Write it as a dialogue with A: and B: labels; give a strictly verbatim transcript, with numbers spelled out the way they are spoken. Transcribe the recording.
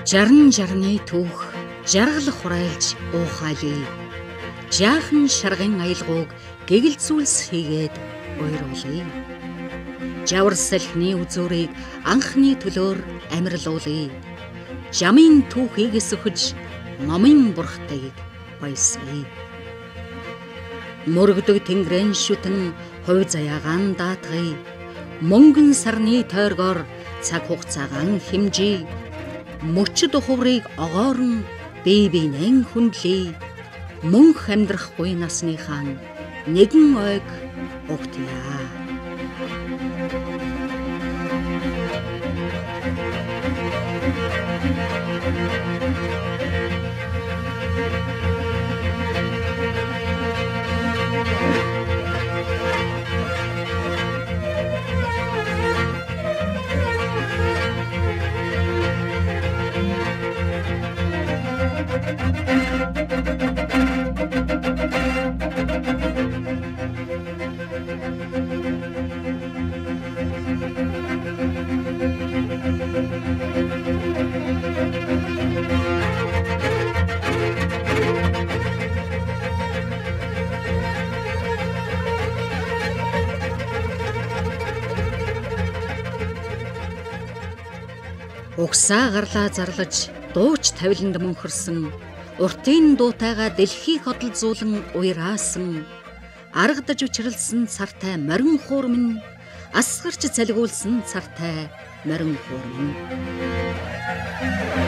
A: Жаран жарны түүх, жаргалах хурайлж уухайлээ. Жаахан шаргын аялгууг гэгэлцүүлс хийгээд уйруулъя. Жавар салхины үзүүрийг анхны төлөөр амирлуулъя. Жамын түүхийг өсөхөж, номын бурхтайг баясгая. Мөргөдөг тэнгэрэн шүтэн хувь заяагаан даатгая. Мөнгөн сарны тойргоор цаг хугацаагаан хэмжээ. Мөчөд хуврыг огоорн бие биенэн хүндлээ. Мөнх амьдрахгүй насныхаа нэгэн ойг угтъя. Угсаа гарлаа зарлаж, дууч тавиланд мөнхөрсөн, уртын дуутайгаа дэлхий хөдөлзүүлэн уйраасан, аргадаж учралсан цартай морин хуур минь, асгарч залгиулсан цартай морин хуур минь.